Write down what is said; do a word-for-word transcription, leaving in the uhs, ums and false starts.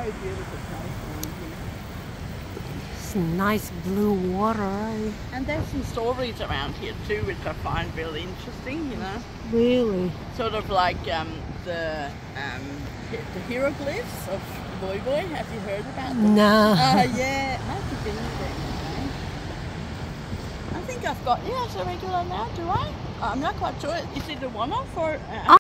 very beautiful place around here. It's nice blue water, eh? And there's some stories around here too, which I find really interesting, you know. Really? Sort of like um, the um, the hieroglyphs of Voi Voi. Have you heard about them? No. Uh, yeah, I have to been there. Okay? I think I've got, yeah, it's a regular now, do I? I'm not quite sure. Is it a one-off or? Uh,